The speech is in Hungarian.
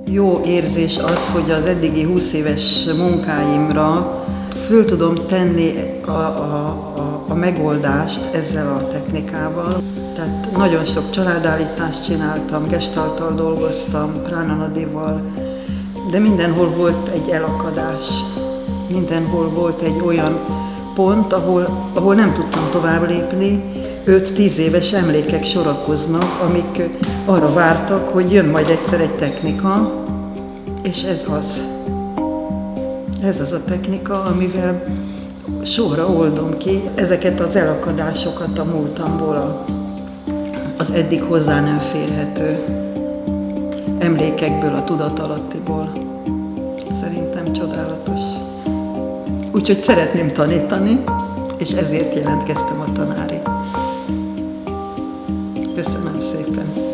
Jó érzés az, hogy az eddigi 20 éves munkáimra föl tudom tenni a megoldást ezzel a technikával. Tehát nagyon sok családállítást csináltam, gestalttal dolgoztam, pránanadival, de mindenhol volt egy elakadás. Mindenhol volt egy olyan pont, ahol nem tudtam tovább lépni. 5-10 éves emlékek sorakoznak, amik arra vártak, hogy jön majd egyszer egy technika, és ez az. Ez az a technika, amivel sorra oldom ki ezeket az elakadásokat a múltamból, az eddig hozzá nem férhető emlékekből, a tudatalattiból. Szerintem csodálatos. Úgyhogy szeretném tanítani, és ezért jelentkeztem a tanári. Köszönöm szépen!